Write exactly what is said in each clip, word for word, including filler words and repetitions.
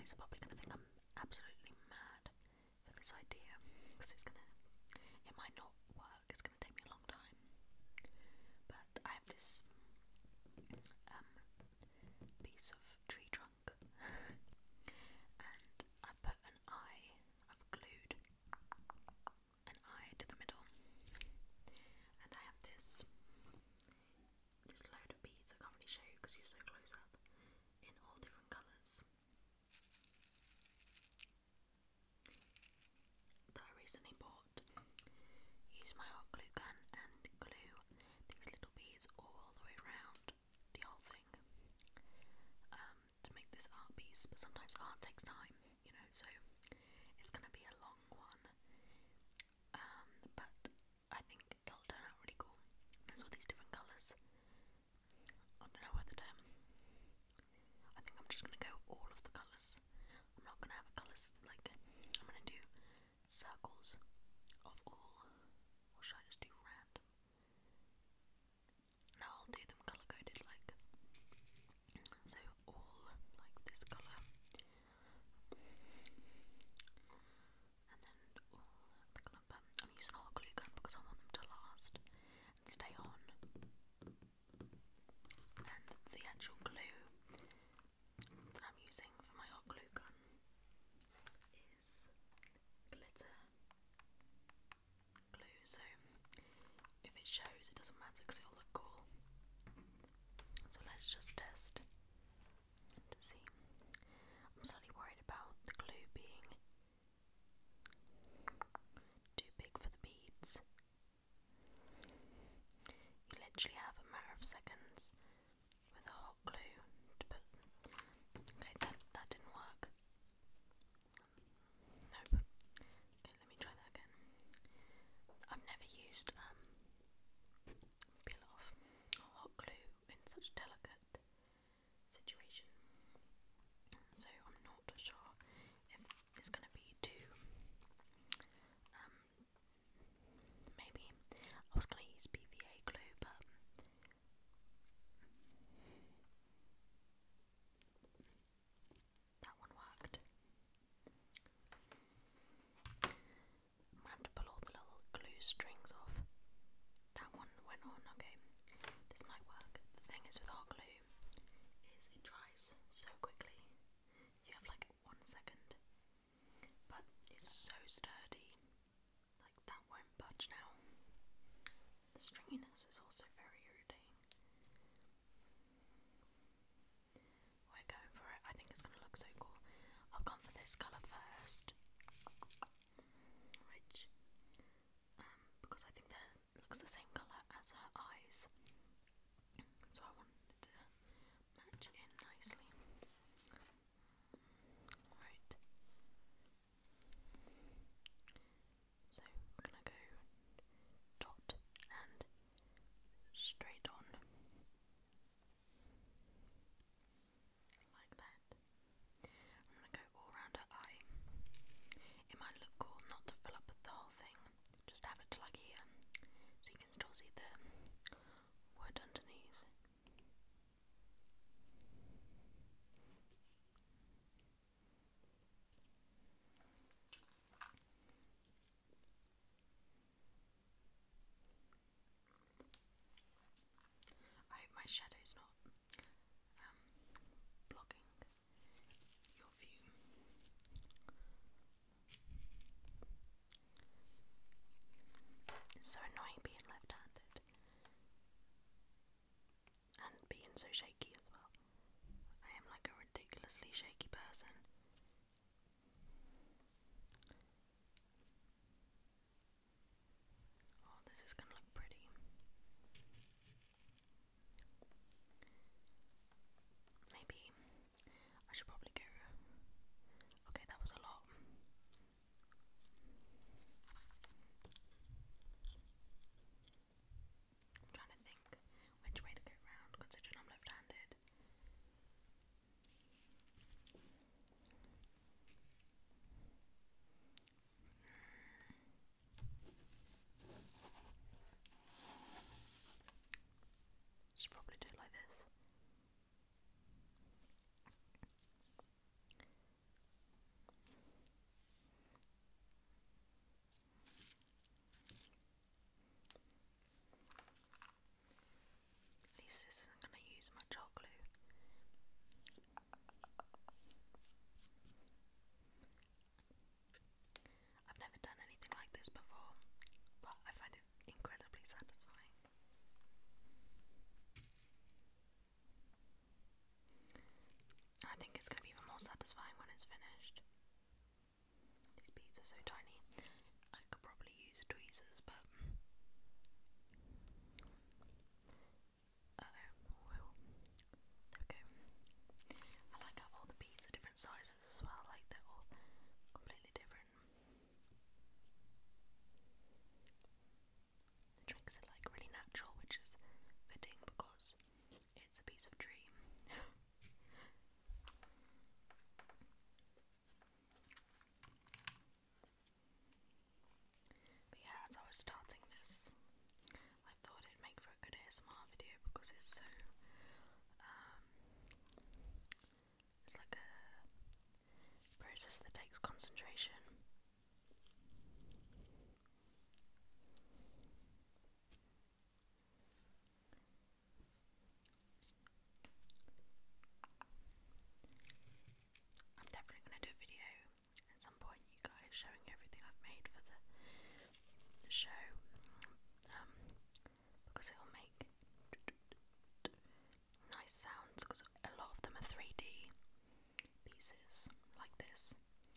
guys are probably going to think I'm absolutely mad for this idea, because it's going to, it might not work, it's going to take me a long time. But I have this um, piece of tree trunk, and I put an eye, I've glued an eye to the middle, and I have this this load of beads. I can't really show you because you're so close up, in all different colours, that I recently bought. Use my hot glue gun and glue these little beads all the way around the whole thing, um, to make this art piece. But sometimes art takes time, you know, so it's going to be a long one, um, but I think it'll turn out really cool. There's all these different colours. I don't know whether to, I think I'm just going to go all of the colours. I'm not going to have a colours, like, I'm going to do circles of all, or should I just do random? No, I'll do them colour coded, like, so all like this colour, and then all the colour, but I'm using a hot glue gun because I want them to last and stay on. And the actual glue that I'm using for my hot glue gun is glitter glue, so if it shows, it doesn't matter because it'll look cool. So let's just test to see. I'm slightly worried about the glue being too big for the beads. You literally have a matter of seconds with a hot glue to put. Okay, that that didn't work. Nope. Okay, let me try that again. I've never used um peel off hot glue in such delicate situation, so I'm not sure if it's going to be too. Um, maybe I was going to use P V A glue, but that one worked. I'm going to have to pull all the little glue strings off. That one went on, okay. This might work. The thing is with hot glue is it dries so quickly. You have like one second, but it's so sturdy. Like that won't budge now. The stringiness is also very irritating. We're going for it. I think it's going to look so cool. I've gone for this colour first, which, um, because I think that it looks the same colour as her eyes, so I wanted it to match in nicely. Right. So we're gonna go dot and straight on, like that. I'm gonna go all around her eye. It might look cool not to fill up the whole thing, just have it to like here, so you can still see the wood underneath. I hope my shadow's not um, blocking your view. It's so annoying being left-handed and being so shaky as well. I am like a ridiculously shaky person. Oh, this is gonna look pretty. Maybe I should probably go. Okay, that was a lot. process that takes concentration. I'm definitely going to do a video at some point, you guys, showing you everything I've made for the show, um, because it'll make nice sounds, because a lot of them are three D pieces like this,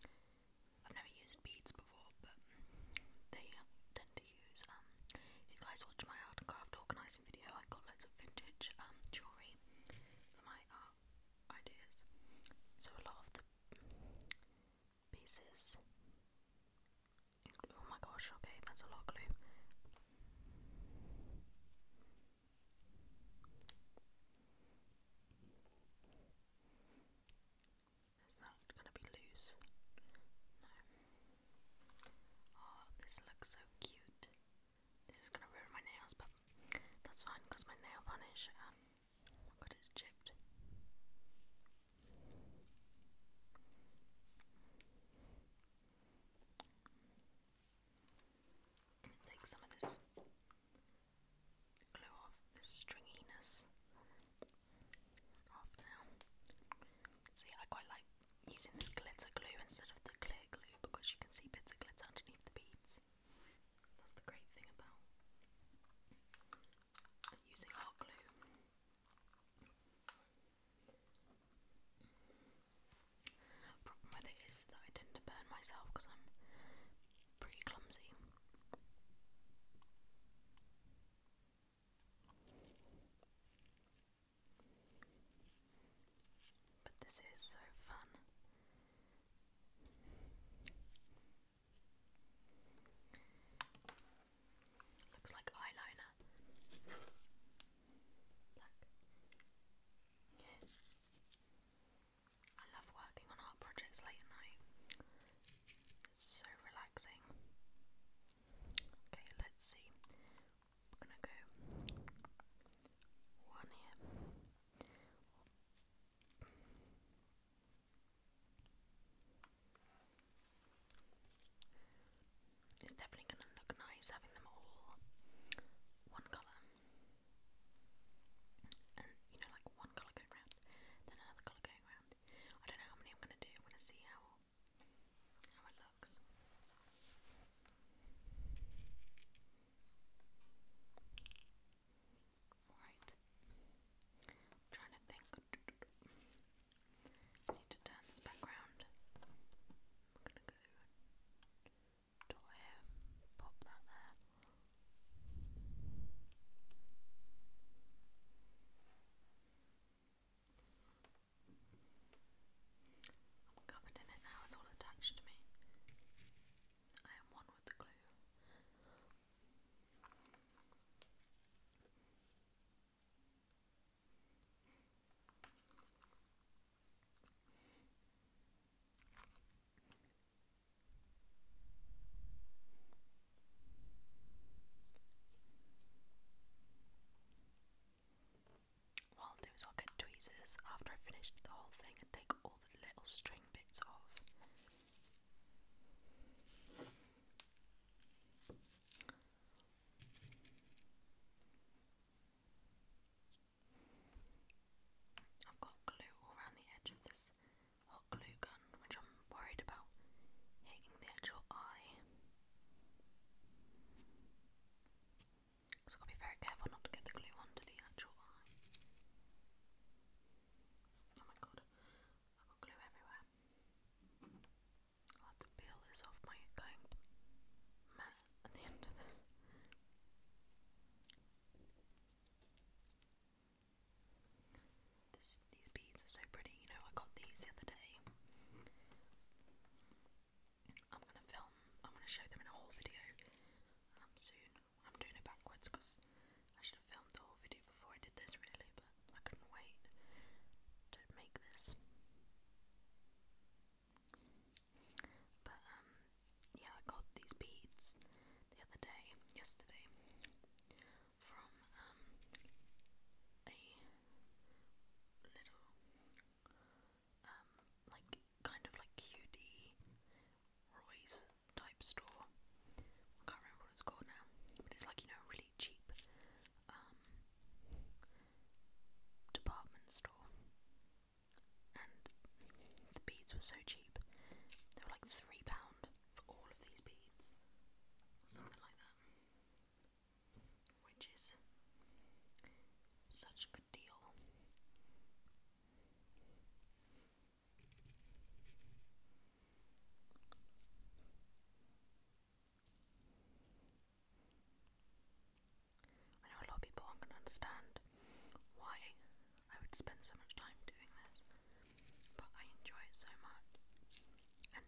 I'd spend so much time doing this, but I enjoy it so much. And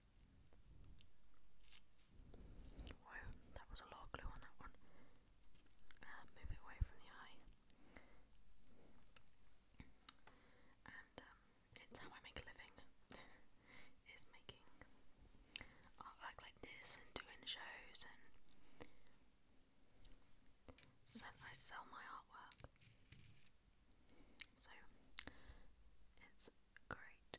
whoa, that was a lot of glue on that one. Uh, move it away from the eye. And um, it's how I make a living, is making artwork like this and doing shows, and sell, I sell my artwork. So it's great.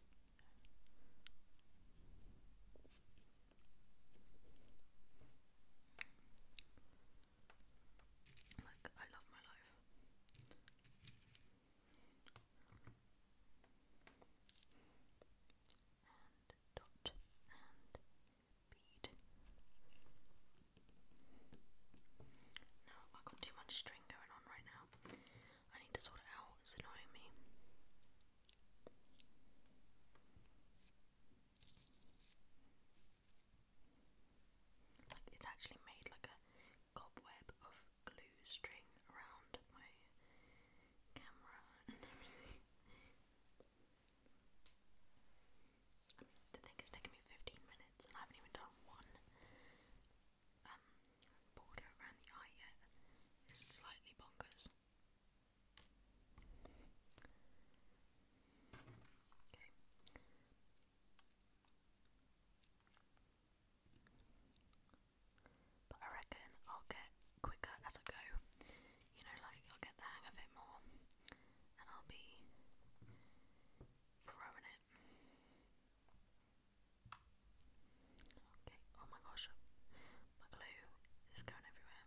Like, I love my life. And dot and bead. Now I've got too much string going on right now. I need to sort it out. It's annoying me. Like, it's actually made like a cobweb of glue string around my camera and everything. I mean, to think it's taken me fifteen minutes and I haven't even done one um, border around the eye yet. It's slightly bonkers. Okay. But I reckon I'll get quicker as I go. You know, like, I'll get the hang of it more and I'll be throwing it. Okay, oh my gosh, my glue is going everywhere.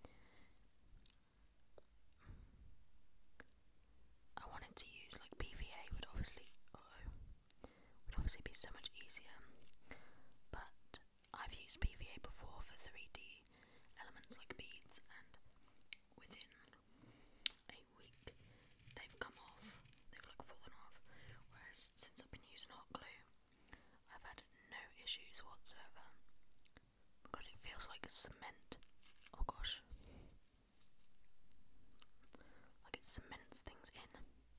I wanted to use like P V A, would obviously, uh oh, would obviously be so much easier, but I've used P V A before for three D elements like beads, and within a week they've come off, they've like fallen off, whereas since I've been using hot glue, I've had no issues whatsoever, because it feels like cement. Oh gosh. Like it cements things in.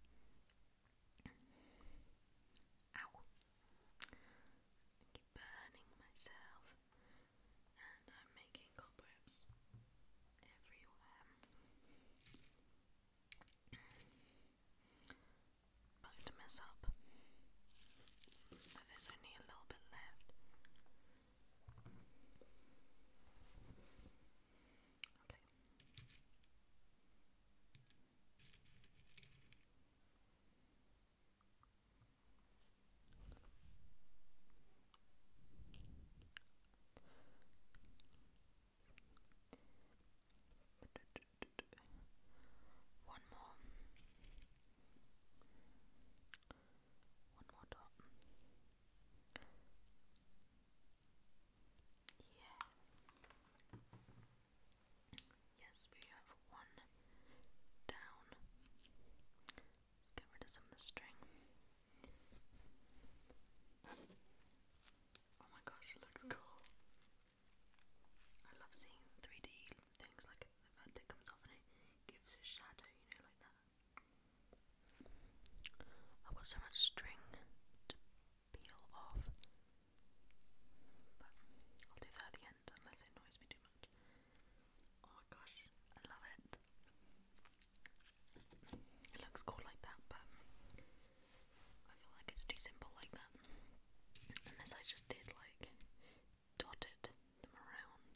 Ow. I keep burning myself. And I'm making cobwebs everywhere. About to mess up. But there's only a little bit left. Okay. One more. One more dot. Yeah. Yes, we have one down. Let's get rid of some of the string. Oh my gosh, it looks cool. I love seeing three D things, like the vertex comes off and it gives a shadow, you know, like that. I've got so much string to peel off, but I'll do that at the end unless it annoys me too much. Oh my gosh, I love it. It looks cool like that, but I feel like it's too simple like that. Unless I just did like dotted them around.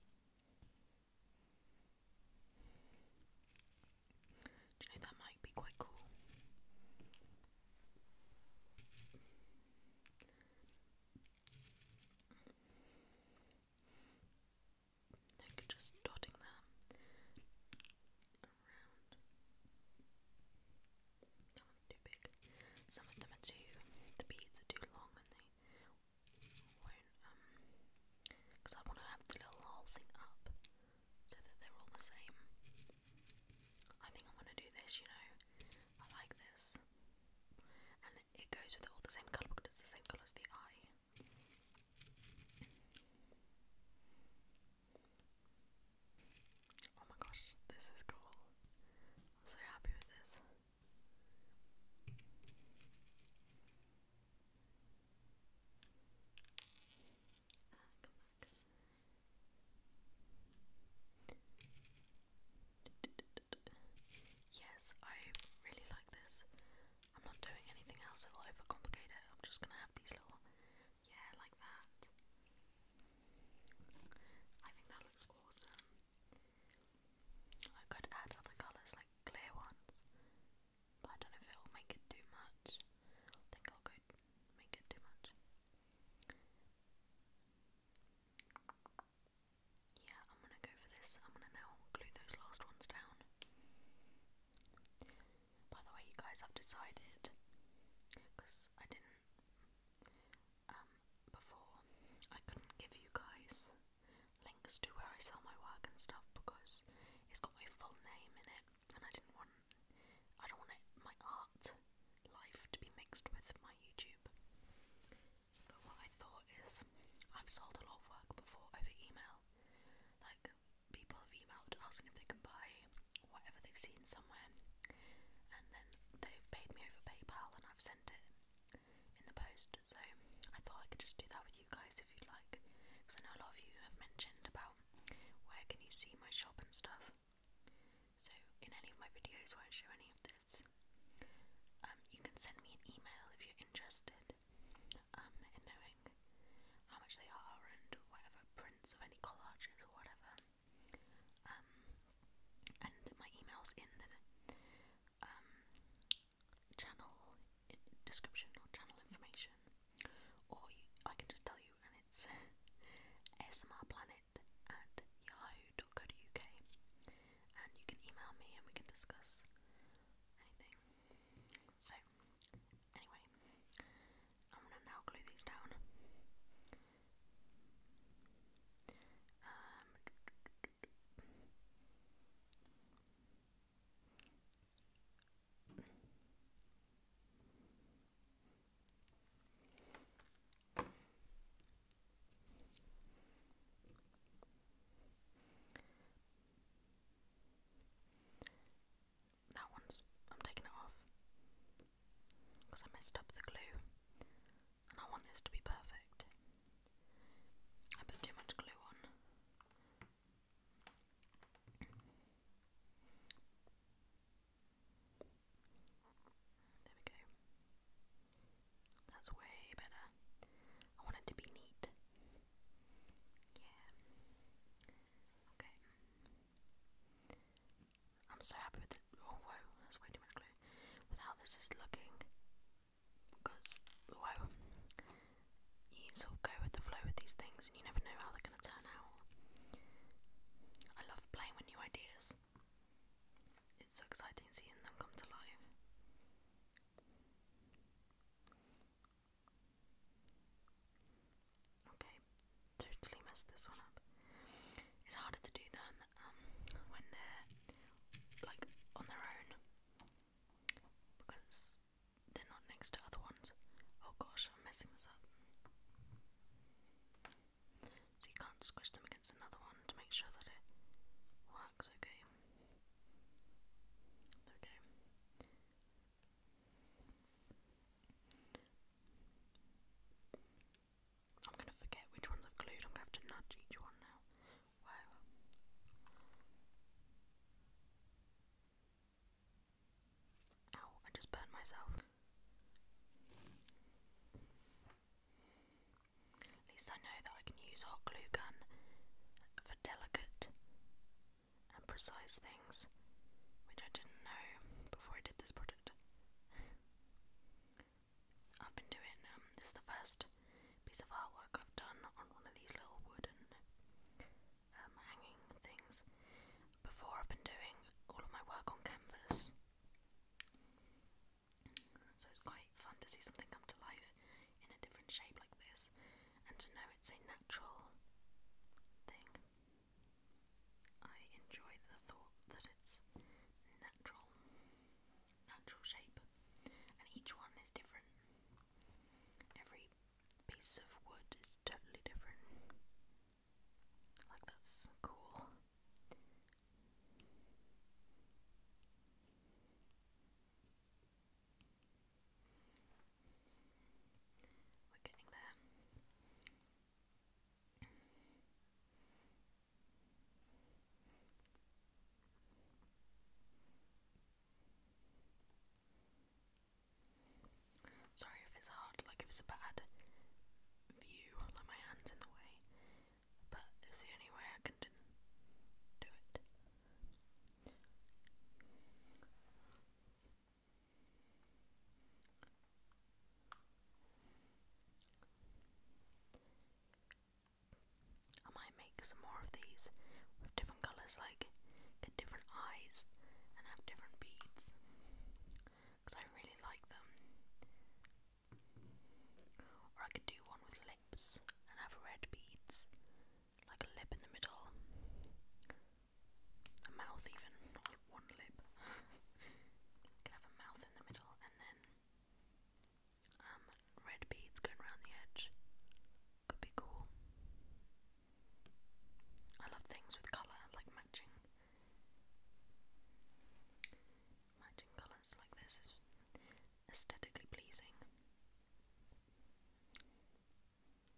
Do you know that might be quite just do that with you guys if you like, because I know a lot of you have mentioned about where can you see my shop and stuff. So in any of my videos where I show any of this, um, you can send me an email if you're interested um, in knowing how much they are and whatever prints of any collages or whatever. Um, and my email's in the um, channel description or channel information, or you, I can just tell you, and it's smrplanet at yahoo dot co dot uk, and you can email me and we can discuss anything. So anyway, I'm gonna now glue these down. Um, that one's, I'm taking it off because I messed up the glue and I want this to be perfect. I put too much glue on. There we go. That's way better. I want it to be neat. Yeah. Okay. I'm so happy with it. Oh, whoa, that's way too much glue. With how this is looking. Because, whoa. You sort of go with the flow with these things and you never know how they're going to turn out. I love playing with new ideas. It's so exciting seeing them come to life. Okay, totally messed this one up. It's harder to do them um, when they're like on their own because they're not next to other ones. Oh gosh, I'm messing this up. So you can't squish them against another one to make sure that it works okay. Okay. I'm gonna forget which ones I've glued. I'm gonna have to nudge each one now. Wow. Ow, I just burnt myself. At least I know that I can use hot glue gun for delicate and precise things, which I didn't know before I did this project. I've been doing, um, this is the first piece of artwork I've done on one of these little wooden um, hanging things. Before I've been doing all of my work on canvas, so it's quite fun to see something come to life in a different shape like this, and to know it's a natural thing. I enjoy the thought that it's natural, natural shape, and each one is different. Every piece of wood is totally different. Like, that's cool. We're getting there. Sorry if it's hard, like if it's a bad view, like my hand's in the way, but it's the only way I can do it. I might make some more of these with different colours, like get different eyes and have different beads, because I really like them. Or I could do one with lips and have red beads, like a lip in the middle, a mouth even, not one lip. You can have a mouth in the middle and then um, red beads going around the edge. Could be cool. I love things with colour, like matching. Matching colours like this is aesthetically pleasing.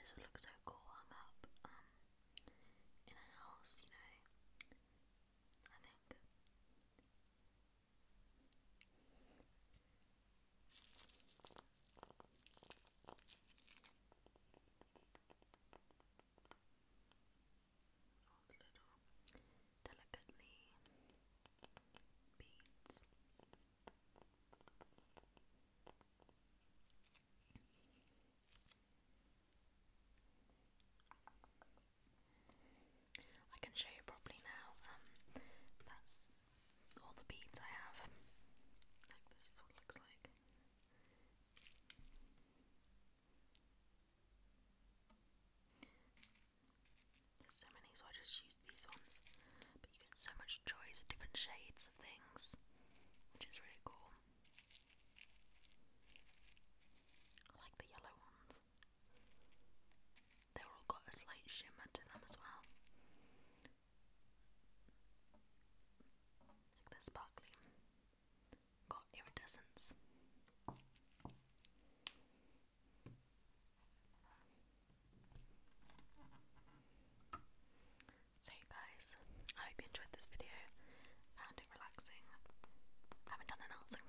this would look so cool hung up um, in a house, you know. I think. All the little delicately beads. I can show you properly now. Um, that's all the beads I have. Like, this is what it looks like. There's so many, so I just use these ones. But you get so much choice, different shades of things, which is really cool. I like the yellow ones. They've all got a slight shimmer to them as well. Like they're sparkly. Got iridescence. So guys, I hope you enjoyed this video. Found it relaxing. I haven't done an art